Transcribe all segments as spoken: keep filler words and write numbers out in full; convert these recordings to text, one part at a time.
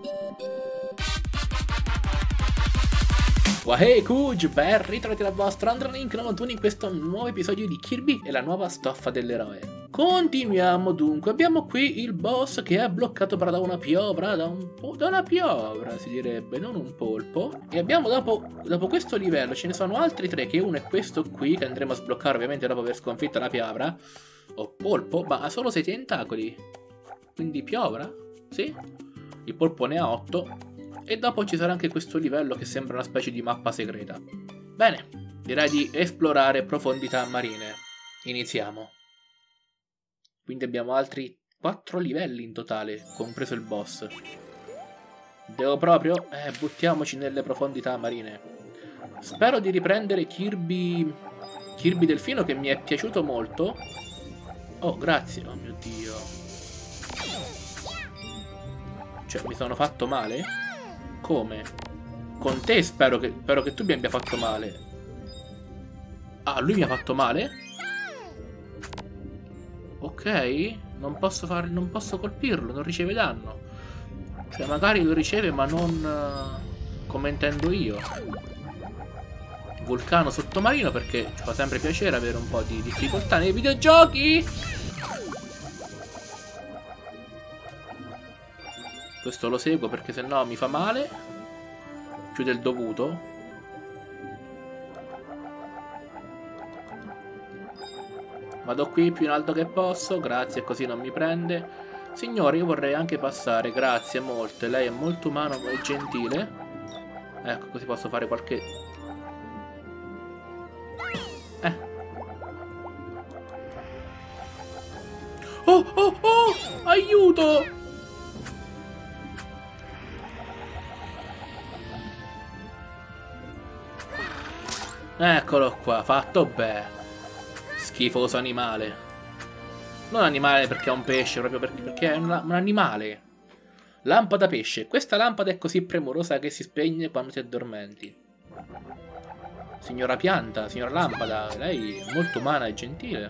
Wahey Kuj, ben ritrovati dal vostro Androlink novantuno in questo nuovo episodio di Kirby e la nuova stoffa dell'eroe. Continuiamo dunque, abbiamo qui il boss che è bloccato però da una piovra, da, un po da una piovra si direbbe, non un polpo. E abbiamo dopo, dopo questo livello, ce ne sono altri tre, che uno è questo qui, che andremo a sbloccare ovviamente dopo aver sconfitto la piovra. O polpo, ma ha solo sei tentacoli. Quindi piovra? Sì. Il polpo ne ha otto. E dopo ci sarà anche questo livello che sembra una specie di mappa segreta. Bene, direi di esplorare profondità marine. Iniziamo. Quindi abbiamo altri quattro livelli in totale, compreso il boss. Devo proprio... Eh, buttiamoci nelle profondità marine. Spero di riprendere Kirby... Kirby Delfino, che mi è piaciuto molto. Oh, grazie. Oh mio Dio. Cioè, mi sono fatto male? Come? Con te spero che, spero che tu mi abbia fatto male. Ah, lui mi ha fatto male? Ok. Non posso fare, non posso colpirlo, non riceve danno. Cioè magari lo riceve ma non uh, come intendo io. Vulcano sottomarino, perché ci fa sempre piacere avere un po' di difficoltà nei videogiochi. Questo lo seguo perché sennò mi fa male. Più del dovuto. Vado qui più in alto che posso. Grazie, così non mi prende. Signore, io vorrei anche passare. Grazie molte. Lei è molto umano e gentile. Ecco, così posso fare qualche... Eh. Oh, oh, oh! Aiuto! Eccolo qua, fatto bene. Schifoso animale. Non animale perché è un pesce, proprio perché, perché è un, un animale. Lampada pesce. Questa lampada è così premurosa che si spegne quando ti addormenti. Signora pianta, signora lampada, lei è molto umana e gentile.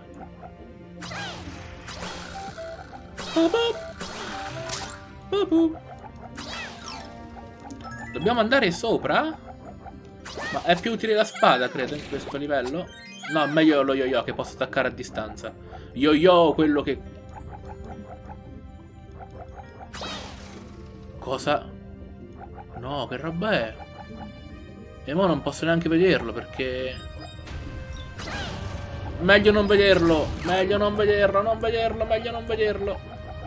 Dobbiamo andare sopra? Ma è più utile la spada, credo, in questo livello. No, meglio lo yo-yo, che posso attaccare a distanza. Yo-yo, quello che... Cosa? No, che roba è? E mo non posso neanche vederlo, perché... Meglio non vederlo. Meglio non vederlo, non vederlo, meglio non vederlo.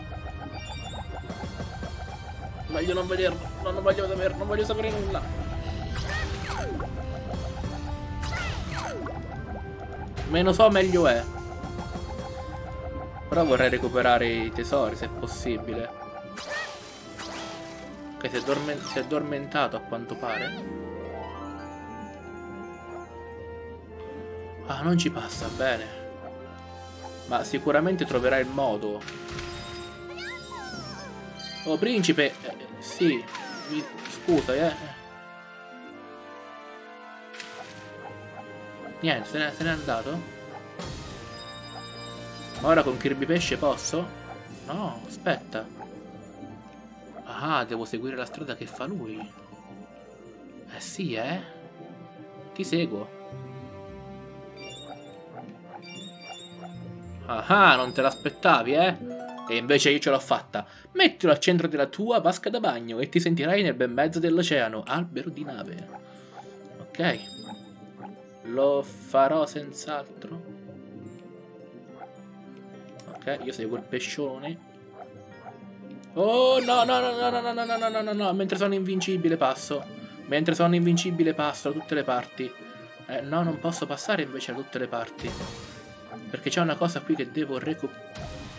Meglio non vederlo. No, non voglio sapere, non voglio sapere nulla. Meno so meglio è. Però vorrei recuperare i tesori se è possibile. Ok, si è, addormen si è addormentato a quanto pare. Ah, non ci passa, bene. Ma sicuramente troverà il modo. Oh, principe. eh, Sì, mi... scusa, eh Niente, se n'è, se n'è andato. Ma ora con Kirby Pesce posso? No, aspetta. Ah, devo seguire la strada che fa lui. Eh sì, eh. Ti seguo. Ah, non te l'aspettavi, eh? E invece io ce l'ho fatta. Mettilo al centro della tua vasca da bagno e ti sentirai nel bel mezzo dell'oceano. Albero di nave. Ok. Lo farò senz'altro. Ok, io seguo il pescione. Oh no no no no no no no no no no no. Mentre sono invincibile passo. Mentre sono invincibile passo da tutte le parti. Eh no, non posso passare invece da tutte le parti. Perché c'è una cosa qui che devo recuperare.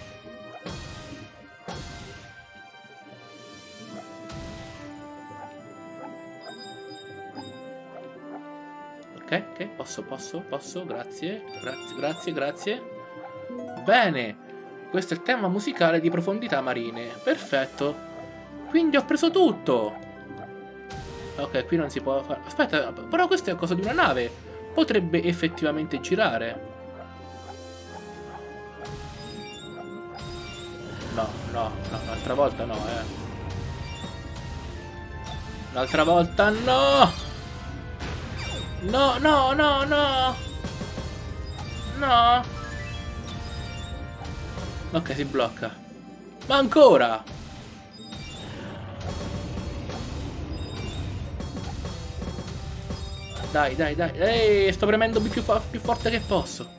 Ok, ok, posso, posso, posso, grazie, grazie, grazie, grazie. Bene, questo è il tema musicale di Profondità Marine, perfetto. Quindi ho preso tutto. Ok, qui non si può fare... Aspetta, però questo è cosa di una nave. Potrebbe effettivamente girare. No, no, no, l'altra volta no, eh. Un'altra volta, no! No, no, no, no! No! Ok, si blocca. Ma ancora! Dai, dai, dai. Ehi, sto premendo più, fo più forte che posso.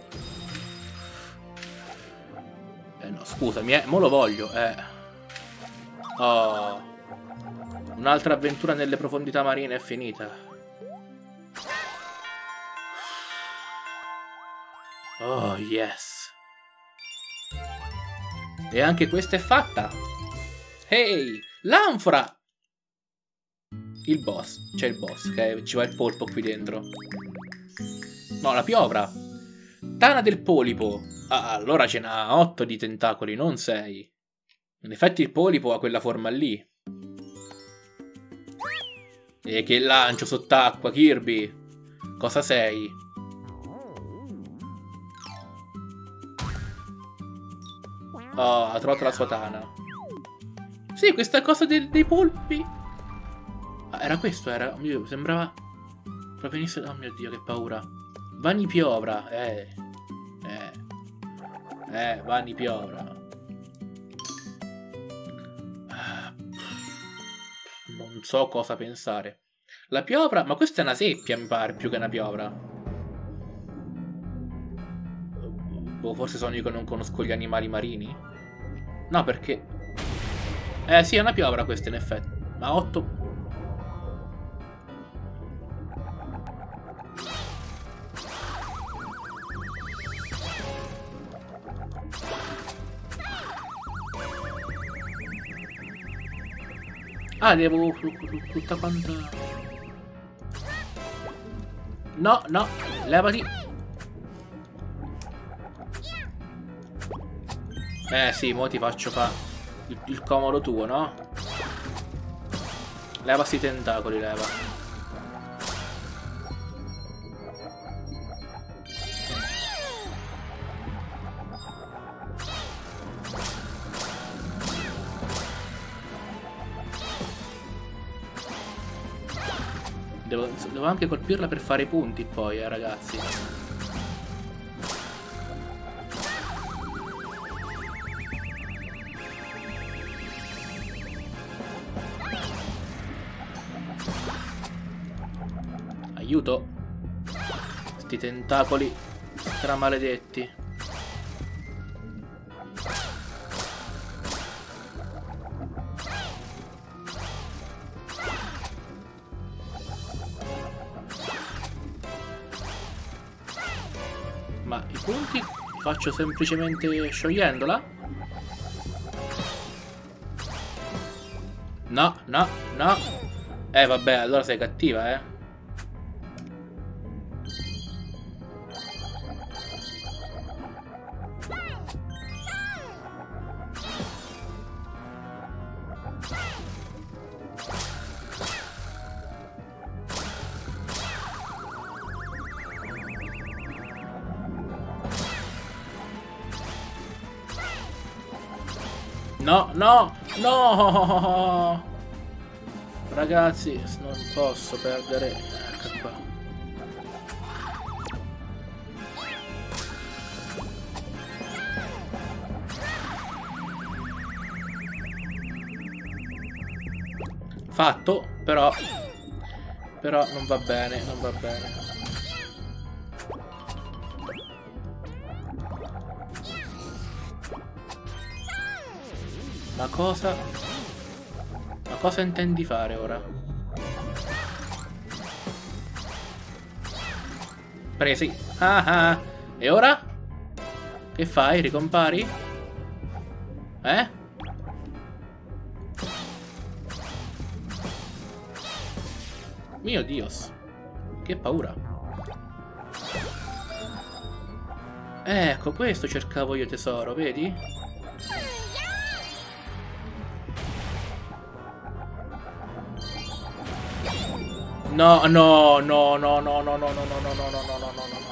Eh no, scusami, eh. Mo lo voglio, eh. Oh. Un'altra avventura nelle profondità marine è finita. Oh, yes. E anche questa è fatta. Ehi, l'anfora! Il boss. C'è il boss, che ci va il polpo qui dentro. No, la piovra. Tana del polipo. Ah, allora ce n'ha otto di tentacoli, non sei. In effetti il polipo ha quella forma lì. E che lancio sott'acqua, Kirby. Cosa sei? Oh, ha trovato la sua tana. Sì, questa cosa dei, dei polpi. Ah, era questo, era... Oh mio Dio, sembrava... Provenisse... Oh mio Dio, che paura. Vani piovra, eh. Eh. Eh, Vani piovra. Non so cosa pensare. La piovra? Ma questa è una seppia, mi pare, più che una piovra. Boh, forse sono io che non conosco gli animali marini? No, perché... Eh sì, è una piovra questa in effetti. Ma otto... Ah, devo... tutta quanta... No, no, levati. Eh sì, mo ti faccio fa il, il comodo tuo, no? Leva sti tentacoli, leva. Devo, devo anche colpirla per fare i punti poi, eh, ragazzi. Aiuto. Sti tentacoli stramaledetti. Ma i punti faccio semplicemente sciogliendola? No, no, no. Eh vabbè, allora sei cattiva, eh. No, no, no! Ragazzi, non posso perdere. Ecco qua. Fatto, però... Però non va bene, non va bene. Ma cosa... Ma cosa intendi fare ora? Presi. Ah ah. E ora? Che fai? Ricompari? Eh? Mio Dios. Che paura. Ecco, questo cercavo io, tesoro, vedi? No, no, no, no, no, no, no, no, no, no, no, no, no, no, no, no.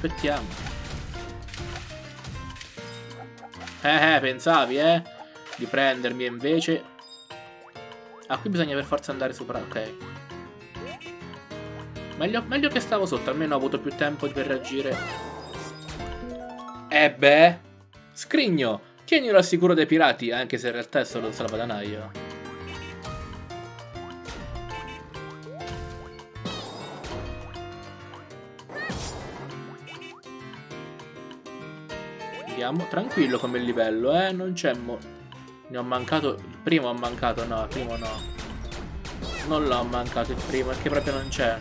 aspettiamo. Eh, eh, pensavi, eh? Di prendermi invece. Ah, qui bisogna per forza andare sopra, ok. Meglio, meglio che stavo sotto, almeno ho avuto più tempo per reagire. Eh beh. Scrigno, tienilo al sicuro dei pirati, anche se in realtà è solo un salvadanaio. Andiamo, tranquillo come livello, eh, non c'è mo... Ne ho mancato, il primo ho mancato, no, il primo no. Non l'ho mancato il primo, perché proprio non c'è.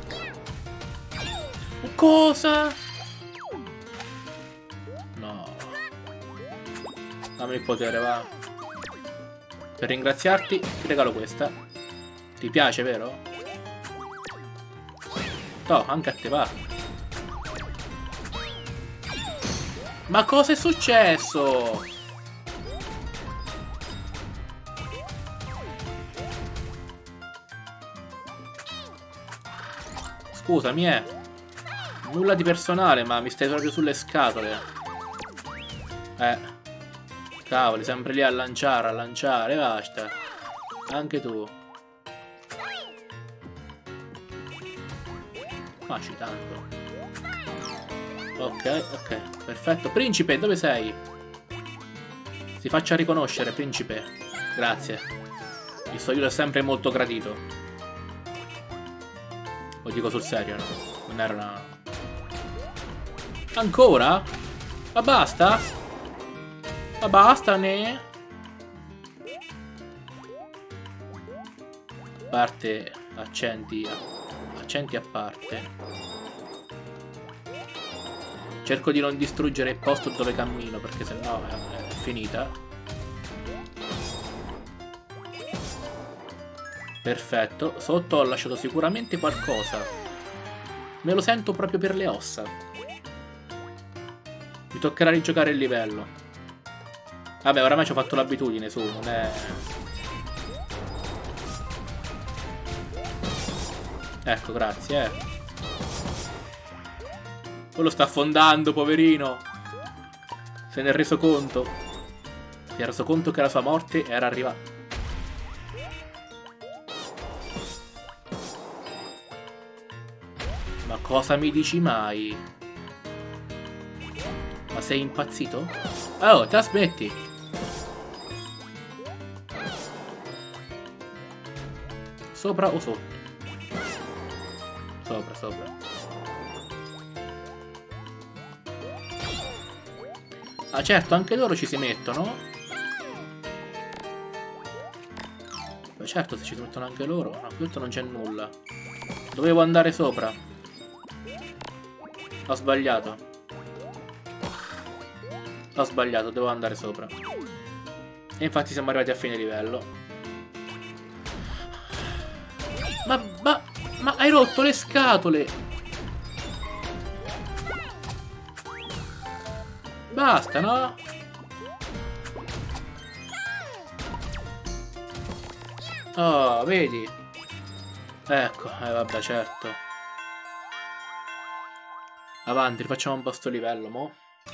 Cosa? No. Dammi il potere, va. Per ringraziarti ti regalo questa. Ti piace, vero? No, anche a te va. Ma cosa è successo? Scusami, eh. Nulla di personale, ma mi stai proprio sulle scatole. Eh. Cavoli, sempre lì a lanciare, a lanciare, basta. Anche tu. Facci tanto. Ok, ok, perfetto. Principe, dove sei? Si faccia riconoscere, principe. Grazie. Il suo aiuto è sempre molto gradito. Lo dico sul serio, no? Non era una... Ancora? Ma basta? Ma basta, ne? Parte accenti, accenti a parte. Cerco di non distruggere il posto dove cammino, perché sennò è, è finita. Perfetto. Sotto ho lasciato sicuramente qualcosa. Me lo sento proprio per le ossa. Mi toccherà rigiocare il livello. Vabbè, oramai ci ho fatto l'abitudine, su, non è... Ecco, grazie, eh. Quello sta affondando, poverino. Se ne è reso conto. Si è reso conto che la sua morte era arrivata. Ma cosa mi dici mai? Ma sei impazzito? Oh, te aspetti. Sopra o sotto? Sopra, sopra. Ah certo, anche loro ci si mettono. Beh certo, se ci mettono anche loro. No, qui non c'è nulla. Dovevo andare sopra. Ho sbagliato. Ho sbagliato, devo andare sopra. E infatti siamo arrivati a fine livello. Ma, ma, ma hai rotto le scatole! Basta, no? Oh, vedi? Ecco, eh vabbè, certo. Avanti, rifacciamo un po' sto livello, mo.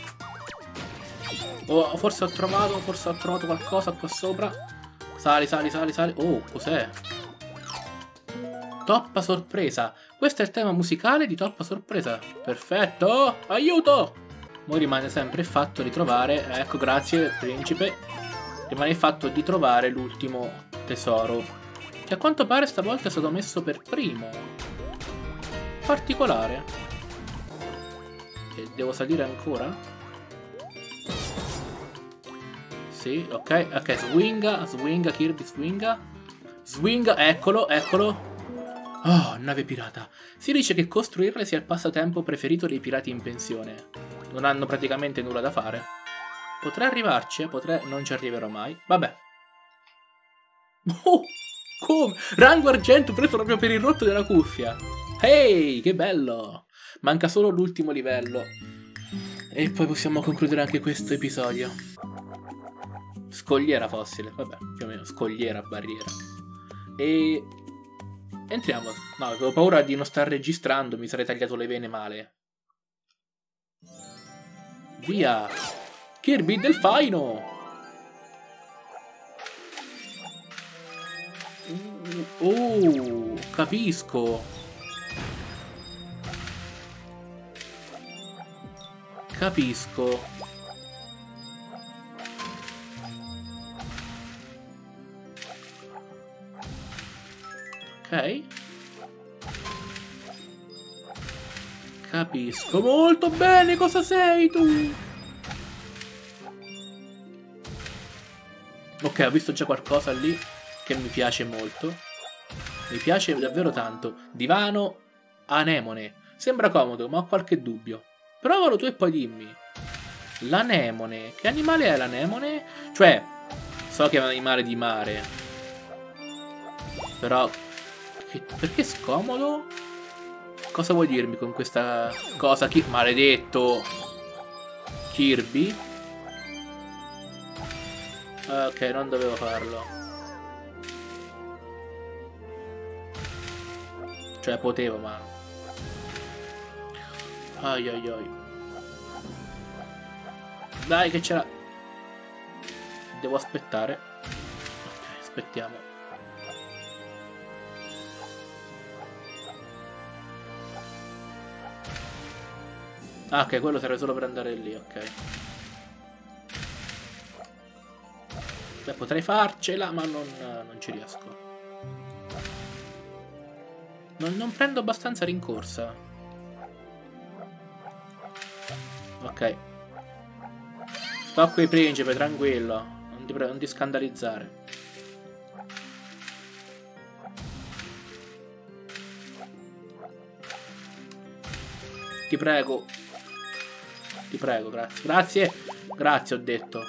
Oh, forse ho trovato, forse ho trovato qualcosa qua sopra. Sali, sali, sali, sali. Oh, cos'è? Toppa sorpresa. Questo è il tema musicale di Toppa sorpresa. Perfetto. Aiuto! Mo rimane sempre il fatto di trovare, ecco, grazie principe, rimane il fatto di trovare l'ultimo tesoro, che a quanto pare stavolta è stato messo per primo. Particolare. E devo salire ancora? Sì, ok, ok, swinga, swinga, Kirby, swinga. Swinga, eccolo, eccolo. Oh, nave pirata. Si dice che costruirle sia il passatempo preferito dei pirati in pensione. Non hanno praticamente nulla da fare. Potrei arrivarci, potrei... Non ci arriverò mai. Vabbè. Oh, come? Rango argento preso proprio per il rotto della cuffia. Ehi, che bello. Manca solo l'ultimo livello. E poi possiamo concludere anche questo episodio. Scogliera fossile. Vabbè, più o meno. Scogliera, barriera. E... entriamo. No, avevo paura di non star registrando. Mi sarei tagliato le vene male. Via. Kirby Delfino. Oh, capisco. Capisco. Ok. Capisco molto bene cosa sei tu. Ok, ho visto già qualcosa lì che mi piace molto. Mi piace davvero tanto. Divano anemone. Sembra comodo, ma ho qualche dubbio. Provalo tu e poi dimmi. L'anemone. Che animale è l'anemone? Cioè, so che è un animale di mare. Però, che, perché scomodo? Cosa vuoi dirmi con questa cosa? Chi, maledetto Kirby? Ok, non dovevo farlo. Cioè, potevo, ma... Ai ai ai. Dai, che c'era... Devo aspettare. Ok, aspettiamo. Ah, ok, quello serve solo per andare lì, ok. Beh, potrei farcela, ma non, non ci riesco. Non, non prendo abbastanza rincorsa. Ok. Sto qui, principe, tranquillo. Non ti, non ti scandalizzare. Ti prego. Ti prego, grazie. Grazie. Grazie, ho detto.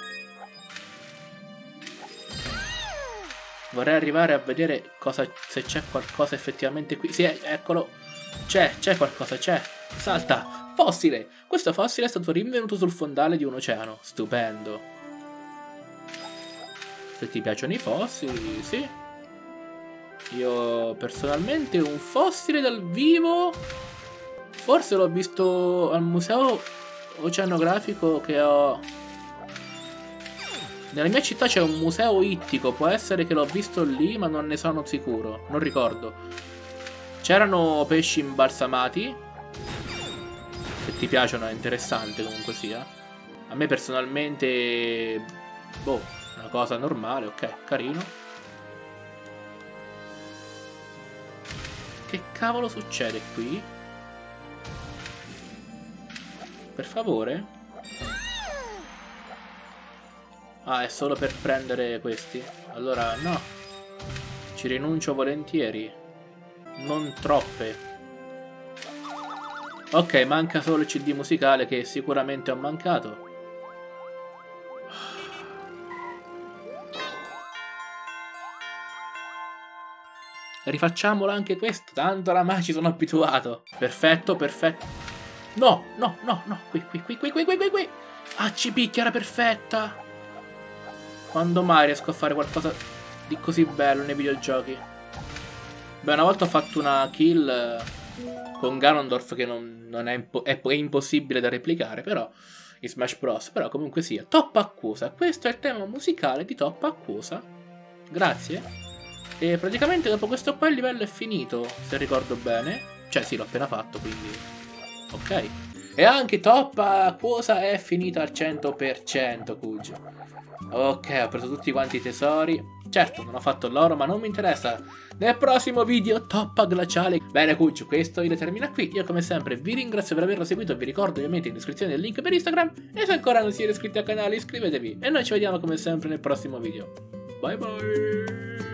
Vorrei arrivare a vedere cosa, se c'è qualcosa effettivamente qui. Sì, eccolo. C'è, c'è qualcosa, c'è. Salta. Fossile. Questo fossile è stato rinvenuto sul fondale di un oceano. Stupendo. Se ti piacciono i fossili, sì. Io personalmente un fossile dal vivo forse l'ho visto al museo oceanografico che ho... Nella mia città c'è un museo ittico, può essere che l'ho visto lì, ma non ne sono sicuro, non ricordo. C'erano pesci imbalsamati. Se ti piacciono è interessante comunque sia. A me personalmente... Boh, una cosa normale, ok, carino. Che cavolo succede qui? Per favore? Ah, è solo per prendere questi? Allora, no. Ci rinuncio volentieri. Non troppe. Ok, manca solo il C D musicale che sicuramente ho mancato. Rifacciamolo anche questo, tanto oramai ci sono abituato. Perfetto, perfetto. No, no, no, no. Qui, qui, qui, qui, qui, qui, qui, qui. Ah, ci picchia, era perfetta. Quando mai riesco a fare qualcosa di così bello nei videogiochi? Beh, una volta ho fatto una kill con Ganondorf che non, non è, impo è, è impossibile da replicare, però, in Smash Bros. Però comunque sia, Toppa Acquosa. Questo è il tema musicale di Toppa Acquosa. Grazie. E praticamente dopo questo qua il livello è finito, se ricordo bene. Cioè sì, l'ho appena fatto, quindi... Ok. E anche Toppa Acquosa è finita al cento per cento, Kuj. Ok, ho preso tutti quanti i tesori. Certo, non ho fatto l'oro, ma non mi interessa. Nel prossimo video, Toppa Glaciale. Bene, Kuj, questo video termina qui. Io come sempre vi ringrazio per averlo seguito e vi ricordo ovviamente in descrizione il link per Instagram. E se ancora non siete iscritti al canale iscrivetevi. E noi ci vediamo come sempre nel prossimo video. Bye bye.